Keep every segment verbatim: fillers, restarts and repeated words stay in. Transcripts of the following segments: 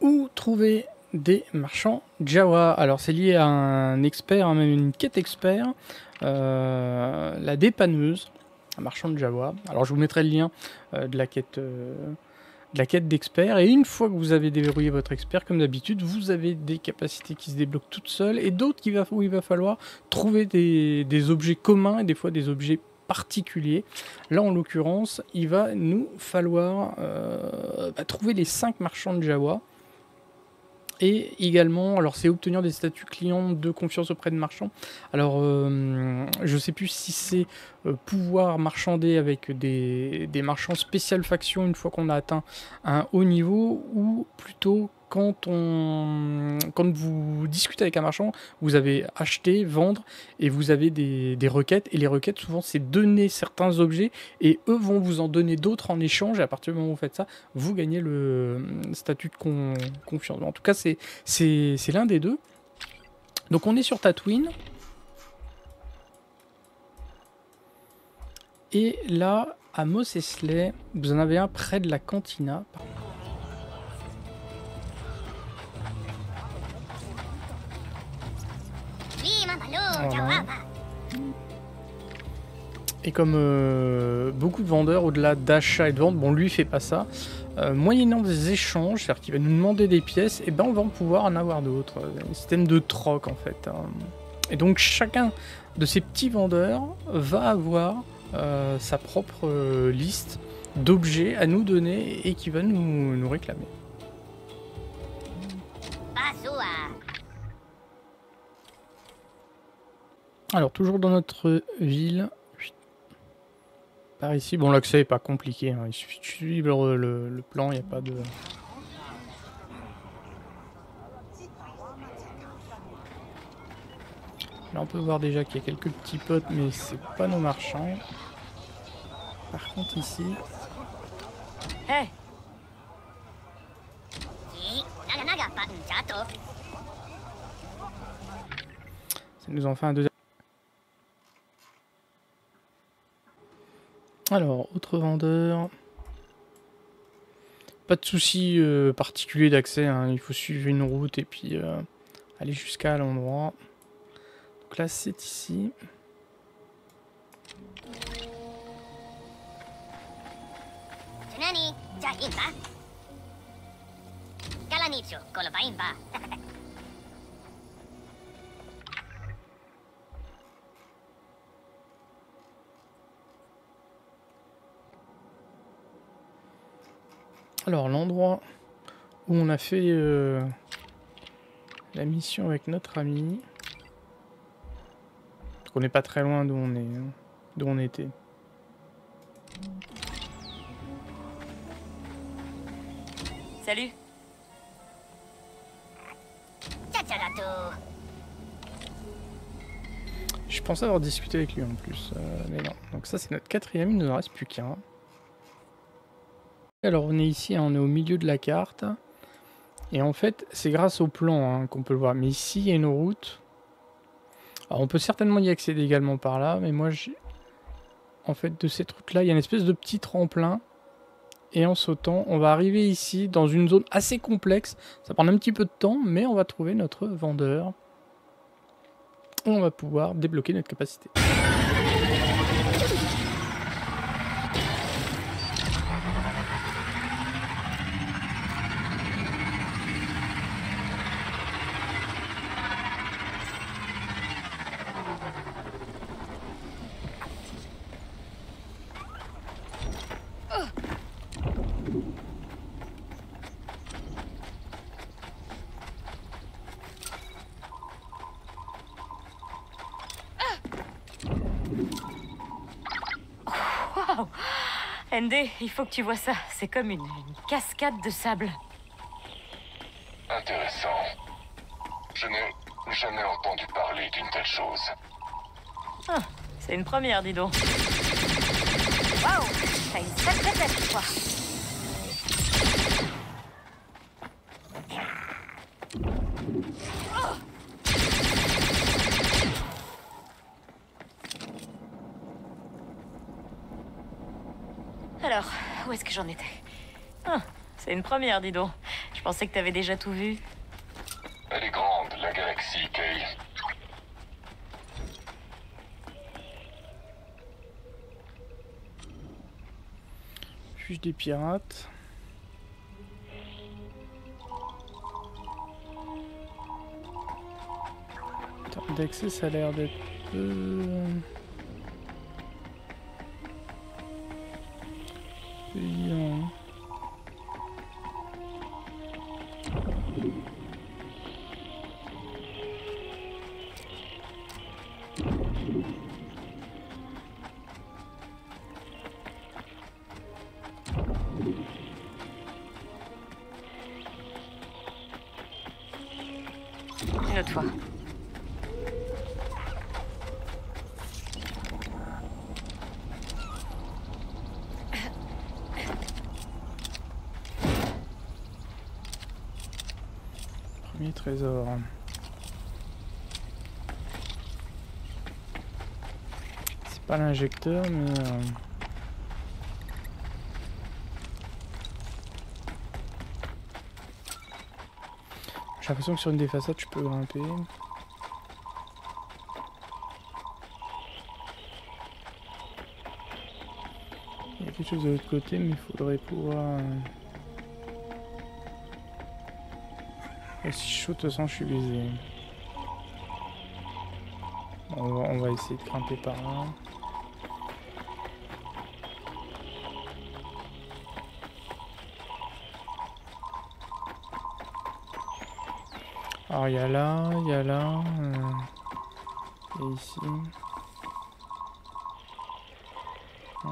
Où trouver des marchands Jawa? Alors c'est lié à un expert, hein, même une quête expert, euh, la dépanneuse, un marchand de Jawa. Alors je vous mettrai le lien euh, de la quête euh, de la quête d'expert, et une fois que vous avez déverrouillé votre expert, comme d'habitude, vous avez des capacités qui se débloquent toutes seules, et d'autres qui va, où il va falloir trouver des, des objets communs, et des fois des objets particuliers. Là en l'occurrence, il va nous falloir euh, bah, trouver les cinq marchands de Jawa. Et également, alors c'est obtenir des statuts clients de confiance auprès de marchands. Alors, euh, je ne sais plus si c'est euh, pouvoir marchander avec des, des marchands spécial faction une fois qu'on a atteint un haut niveau, ou plutôt quand, on, quand vous discutez avec un marchand, vous avez acheté, vendre, et vous avez des, des requêtes. Et les requêtes, souvent, c'est donner certains objets, et eux vont vous en donner d'autres en échange. Et à partir du moment où vous faites ça, vous gagnez le statut de con, confiance. En tout cas, c'est c'est l'un des deux. Donc on est sur Tatooine. Et là, à Mos Eisley, vous en avez un près de la cantina. Voilà. Et comme euh, beaucoup de vendeurs, au-delà d'achat et de vente, bon, lui il fait pas ça, euh, moyennant des échanges, c'est-à-dire qu'il va nous demander des pièces, et ben on va pouvoir en avoir d'autres. Un système de troc en fait. Hein. Et donc chacun de ces petits vendeurs va avoir euh, sa propre euh, liste d'objets à nous donner et qui va nous, nous réclamer. Alors toujours dans notre ville. Par ici, bon l'accès est pas compliqué, hein. Il suffit de suivre le, le plan, il n'y a pas de... Là on peut voir déjà qu'il y a quelques petits potes, mais c'est pas nos marchands. Par contre ici... Hey. Ça nous en fait un deuxième... Alors, autre vendeur. Pas de souci euh, particulier d'accès, hein. Il faut suivre une route et puis euh, aller jusqu'à l'endroit. Donc là, c'est ici. Alors l'endroit où on a fait euh, la mission avec notre ami, parce qu'on n'est pas très loin d'où on est, hein, d'où on était. Salut. Je pensais avoir discuté avec lui en plus, euh, mais non. Donc ça c'est notre quatrième, il ne nous en reste plus qu'un. Alors on est ici, hein, on est au milieu de la carte. Et en fait, c'est grâce au plan hein, qu'on peut le voir. Mais ici, il y a une route. Alors on peut certainement y accéder également par là. Mais moi, j'ai... En fait, de cette route-là, il y a une espèce de petit tremplin. Et en sautant, on va arriver ici, dans une zone assez complexe. Ça prend un petit peu de temps, mais on va trouver notre vendeur. Et on va pouvoir débloquer notre capacité. N D, il faut que tu vois ça. C'est comme une, une cascade de sable. Intéressant. Je n'ai jamais entendu parler d'une telle chose. Ah, c'est une première, dis donc. Waouh, t'as une sacrée tête, toi. Alors, où est-ce que j'en étais? Ah, c'est une première, dis donc. Je pensais que t'avais déjà tout vu. Elle est grande, la galaxie, Kay. Fiche des pirates. En termes d'accès, ça a l'air d'être peu... peu évident. Une autre fois. Premier trésor. C'est pas l'injecteur, mais... Euh... J'ai l'impression que sur une des façades, je peux grimper. Il y a quelque chose de l'autre côté, mais il faudrait pouvoir... Et si je saute, de toute façon, je suis baisé. On va, on va essayer de grimper par là. Alors il y a là, il y a là, euh, et ici. Ouais.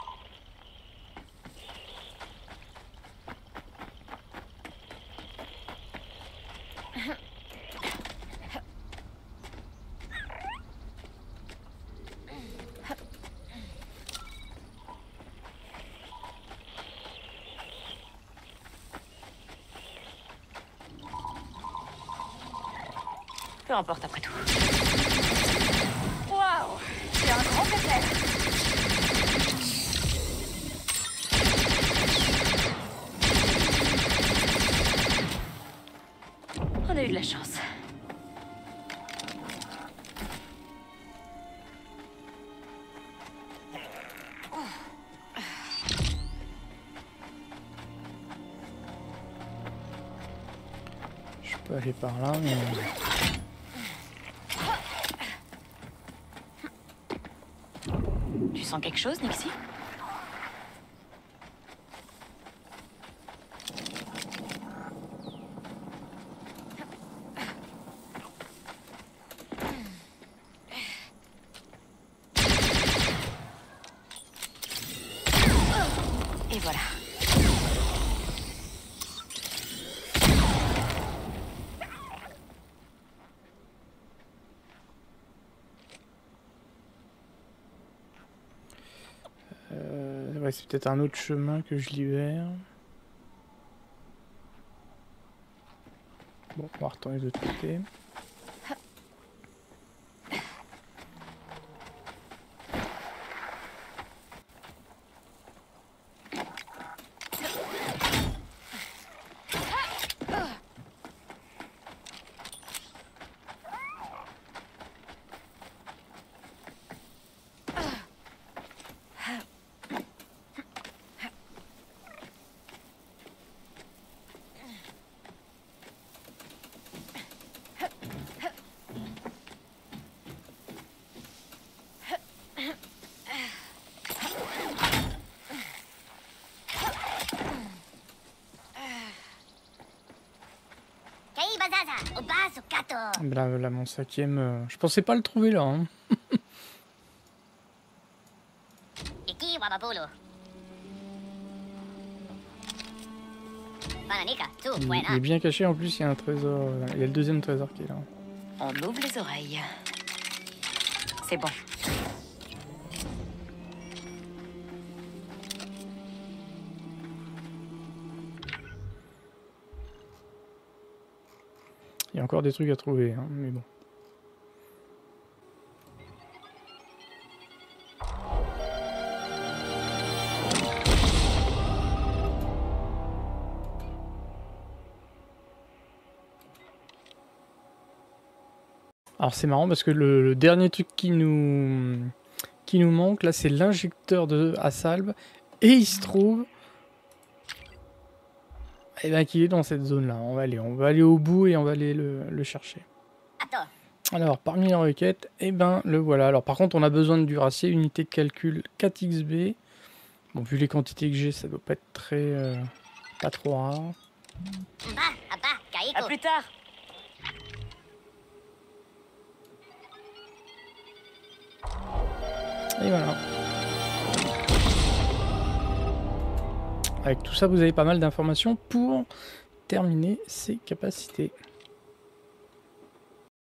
Peu importe après tout. Waouh, c'est un grand éclair. On a eu de la chance. Je peux aller par là, mais... Tu sens quelque chose, Nixie? Et voilà. Ouais, c'est peut-être un autre chemin que je libère. Bon, on va retourner de l'autre côté. Là, là, mon cinquième... Euh, je pensais pas le trouver là. Hein. il, il est bien caché, en plus il y a un trésor. Il y a le deuxième trésor qui est là. On ouvre les oreilles. C'est bon. Il y a encore des trucs à trouver, hein, mais bon. Alors c'est marrant parce que le, le dernier truc qui nous, qui nous manque, là, c'est l'injecteur de à salve. Et il se trouve... Eh ben, qu'il est dans cette zone-là. On va aller, on va aller au bout et on va aller le, le chercher. Attends. Alors, parmi les requêtes, eh ben, le voilà. Alors, par contre, on a besoin de duracier, unité de calcul quatre X B. Bon, vu les quantités que j'ai, ça doit pas être très... Euh, pas trop rare. À plus tard. Et voilà. Avec tout ça, vous avez pas mal d'informations pour terminer ces capacités.